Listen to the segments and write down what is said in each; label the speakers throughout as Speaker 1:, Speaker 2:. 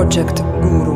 Speaker 1: Projekt Guru.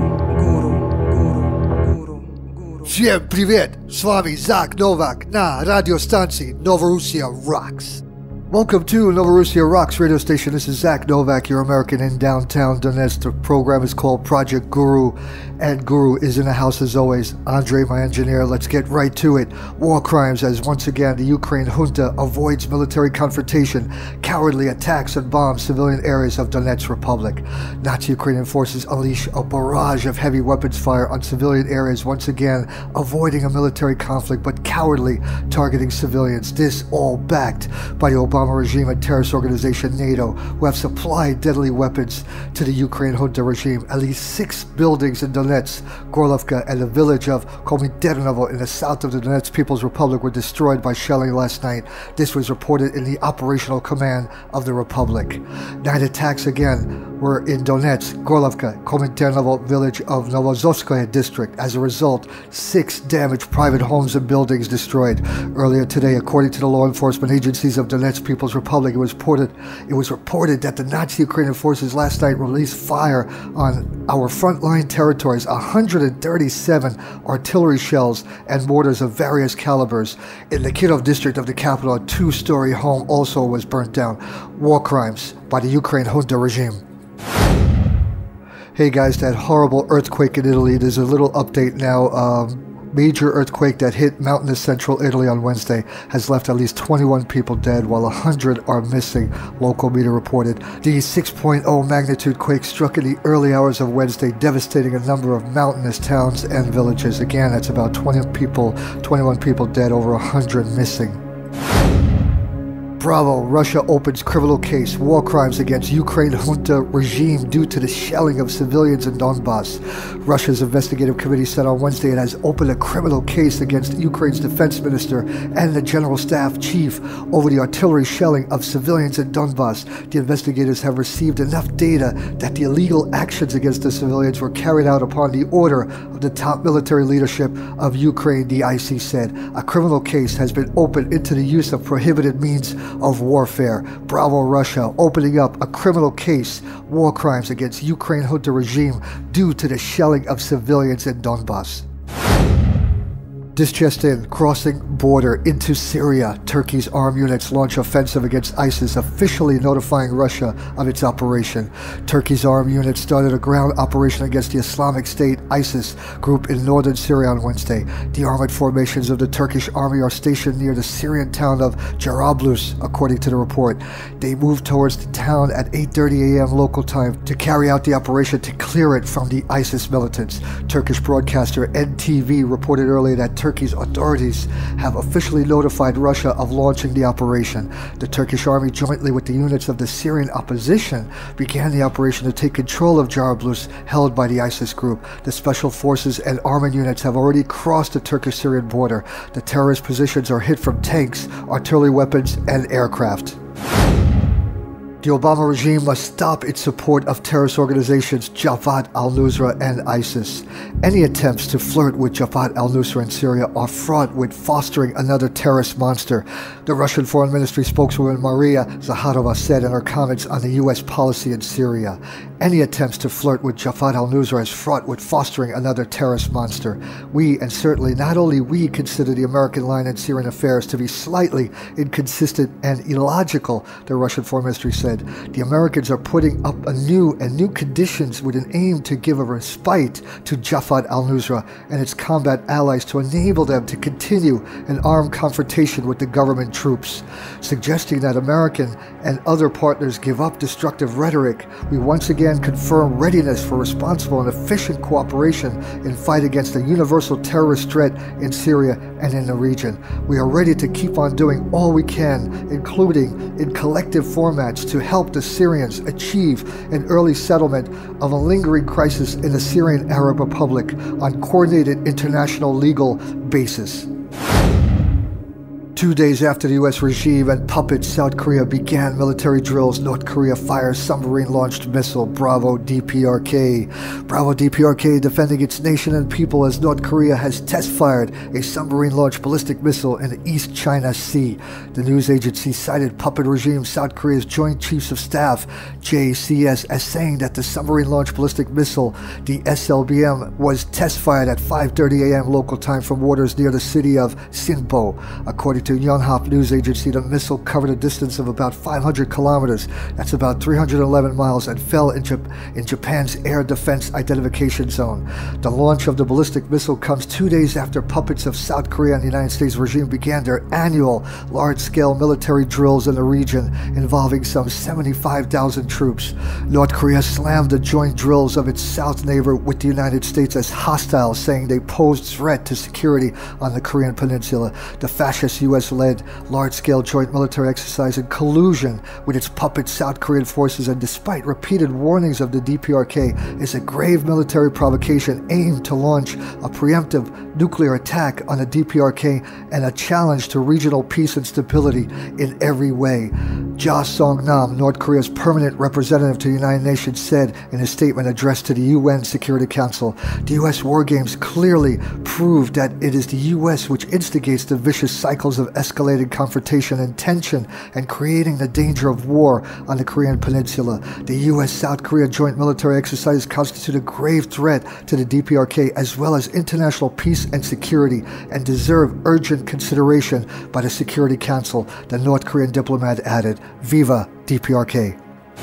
Speaker 2: Всем привет! С вами Zak Novak на радиостанции Novorossia Rocks. Welcome to Novorossia Rocks Radio Station. This is Zak Novak, your American in downtown Donetsk. The program is called Projekt Guru, and Guru is in the house as always. Andre, my engineer. Let's get right to it. War crimes as once again the Ukraine junta avoids military confrontation, cowardly attacks and bombs civilian areas of Donetsk Republic. Nazi Ukrainian forces unleash a barrage of heavy weapons fire on civilian areas, once again avoiding a military conflict but cowardly targeting civilians. This all backed by the Obama regime and terrorist organization NATO, who have supplied deadly weapons to the Ukraine junta regime. At least 6 buildings in Donetsk, Gorlovka, and the village of Komiternovo in the south of the Donetsk People's Republic were destroyed by shelling last night. This was reported in the operational command of the Republic. 9 attacks again were in Donetsk, Gorlovka, Komiternovo village of Novorossia district. As a result, 6 damaged private homes and buildings destroyed. Earlier today, according to the law enforcement agencies of Donetsk People's Republic, it was reported that the Nazi Ukrainian forces last night released fire on our frontline territories, 137 artillery shells and mortars of various calibers. In the Kirov district of the capital, a 2-story home also was burnt down. War crimes by the Ukraine junta regime. Hey guys, that horrible earthquake in Italy, there's a little update now. Major earthquake that hit mountainous central Italy on Wednesday has left at least 21 people dead, while 100 are missing, local media reported. The 6.0 magnitude quake struck in the early hours of Wednesday, devastating a number of mountainous towns and villages. Again, that's about 21 people dead, over 100 missing. Bravo, Russia opens criminal case, war crimes against Ukraine junta regime due to the shelling of civilians in Donbass. Russia's investigative committee said on Wednesday it has opened a criminal case against Ukraine's defense minister and the general staff chief over the artillery shelling of civilians in Donbass. The investigators have received enough data that the illegal actions against the civilians were carried out upon the order of the top military leadership of Ukraine, the IC said. A criminal case has been opened into the use of prohibited means of warfare. Bravo, Russia, opening up a criminal case, war crimes against Ukraine junta regime due to the shelling of civilians in Donbass. This just in, crossing border into Syria, Turkey's armed units launch offensive against ISIS, officially notifying Russia of its operation. Turkey's armed units started a ground operation against the Islamic State ISIS group in northern Syria on Wednesday. The armored formations of the Turkish army are stationed near the Syrian town of Jarablus, according to the report. They moved towards the town at 8:30 a.m. local time to carry out the operation to clear it from the ISIS militants. Turkish broadcaster NTV reported earlier that Turkey's authorities have officially notified Russia of launching the operation. The Turkish army, jointly with the units of the Syrian opposition, began the operation to take control of Jarablus, held by the ISIS group. The special forces and armored units have already crossed the Turkish-Syrian border. The terrorist positions are hit from tanks, artillery weapons, and aircraft. The Obama regime must stop its support of terrorist organizations Jabhat al-Nusra and ISIS. Any attempts to flirt with Jabhat al-Nusra in Syria are fraught with fostering another terrorist monster, the Russian Foreign Ministry spokeswoman Maria Zakharova said in her comments on the U.S. policy in Syria. Any attempts to flirt with Jabhat al-Nusra is fraught with fostering another terrorist monster. We, and certainly not only we, consider the American line in Syrian affairs to be slightly inconsistent and illogical, the Russian Foreign Ministry said. The Americans are putting up new conditions with an aim to give a respite to Jabhat al-Nusra and its combat allies to enable them to continue an armed confrontation with the government troops. Suggesting that American and other partners give up destructive rhetoric, we once again confirm readiness for responsible and efficient cooperation in fight against the universal terrorist threat in Syria and in the region. We are ready to keep on doing all we can, including in collective formats, to help the Syrians achieve an early settlement of a lingering crisis in the Syrian Arab Republic on coordinated international legal basis. 2 days after the U.S. regime and puppet South Korea began military drills, North Korea fires submarine-launched missile Bravo DPRK. Bravo DPRK defending its nation and people as North Korea has test-fired a submarine-launched ballistic missile in the East China Sea. The news agency cited puppet regime South Korea's Joint Chiefs of Staff, JCS, as saying that the submarine-launched ballistic missile, the SLBM, was test-fired at 5:30 a.m. local time from waters near the city of Sinpo. According to Yonhap news agency, the missile covered a distance of about 500 kilometers, that's about 311 miles, and fell in Japan's air defense identification zone. The launch of the ballistic missile comes 2 days after puppets of South Korea and the United States regime began their annual large-scale military drills in the region involving some 75,000 troops. North Korea slammed the joint drills of its south neighbor with the United States as hostile, saying they posed threat to security on the Korean peninsula. The fascist U.S.-led large-scale joint military exercise in collusion with its puppet South Korean forces, and despite repeated warnings of the DPRK, is a grave military provocation aimed to launch a preemptive nuclear attack on the DPRK and a challenge to regional peace and stability in every way. Ja Song-nam, North Korea's permanent representative to the United Nations, said in a statement addressed to the UN Security Council, the U.S. war games clearly prove that it is the U.S. which instigates the vicious cycles of escalating confrontation and tension and creating the danger of war on the Korean peninsula. The U.S.-South Korea joint military exercise constitute a grave threat to the DPRK as well as international peace and security and deserve urgent consideration by the Security Council, the North Korean diplomat added. Viva DPRK.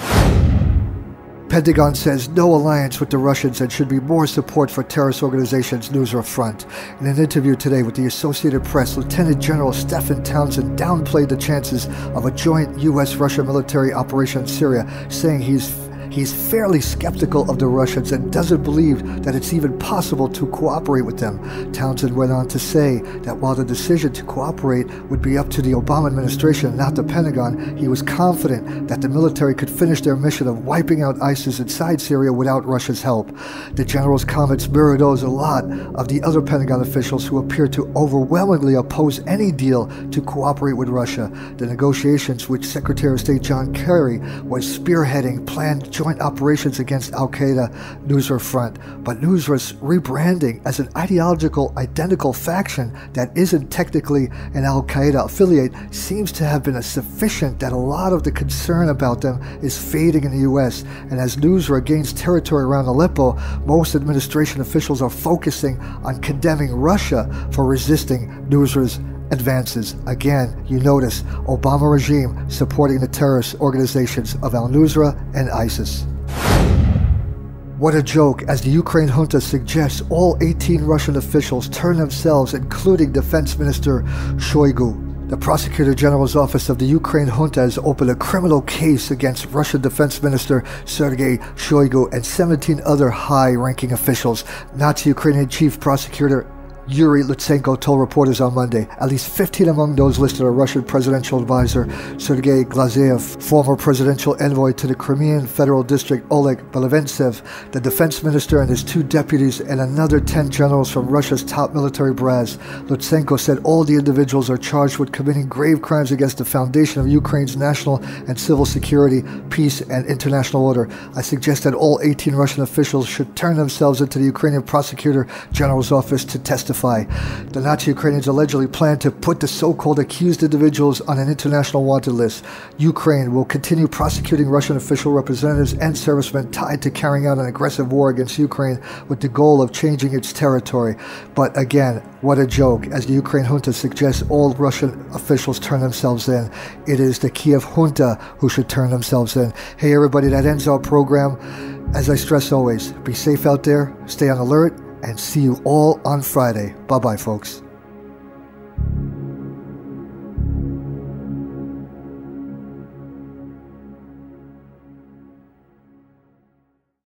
Speaker 2: Pentagon says no alliance with the Russians and should be more support for terrorist organizations, Newsra Front. In an interview today with the Associated Press, Lieutenant General Stephen Townsend downplayed the chances of a joint U.S.-Russia military operation in Syria, saying he's fairly skeptical of the Russians and doesn't believe that it's even possible to cooperate with them. Townsend went on to say that while the decision to cooperate would be up to the Obama administration, not the Pentagon, he was confident that the military could finish their mission of wiping out ISIS inside Syria without Russia's help. The general's comments mirror those of a lot of the other Pentagon officials who appear to overwhelmingly oppose any deal to cooperate with Russia. The negotiations, which Secretary of State John Kerry was spearheading, planned joint operations against Al-Qaeda, Nusra Front, but Nusra's rebranding as an ideological identical faction that isn't technically an Al-Qaeda affiliate seems to have been sufficient that a lot of the concern about them is fading in the U.S. And as Nusra gains territory around Aleppo, most administration officials are focusing on condemning Russia for resisting Nusra's advances. Again, you notice Obama regime supporting the terrorist organizations of al-Nusra and ISIS. What a joke, as the Ukraine junta suggests all 18 Russian officials turn themselves, including Defense Minister Shoigu. The Prosecutor General's office of the Ukraine junta has opened a criminal case against Russian Defense Minister Sergei Shoigu and 17 other high-ranking officials. Nazi Ukrainian Chief Prosecutor Yuri Lutsenko told reporters on Monday. At least 15 among those listed are Russian presidential advisor Sergei Glazeyev, former presidential envoy to the Crimean Federal District Oleg Beleventsev, the defense minister and his 2 deputies, and another 10 generals from Russia's top military brass. Lutsenko said all the individuals are charged with committing grave crimes against the foundation of Ukraine's national and civil security, peace, and international order. I suggest that all 18 Russian officials should turn themselves into the Ukrainian Prosecutor General's office to testify. The Nazi Ukrainians allegedly plan to put the so-called accused individuals on an international wanted list. Ukraine will continue prosecuting Russian official representatives and servicemen tied to carrying out an aggressive war against Ukraine with the goal of changing its territory. But again, what a joke, as the Ukraine junta suggests all Russian officials turn themselves in. It is the Kiev junta who should turn themselves in. Hey everybody, that ends our program. As I stress always, be safe out there, stay on alert, and see you all on Friday. Bye-bye, folks.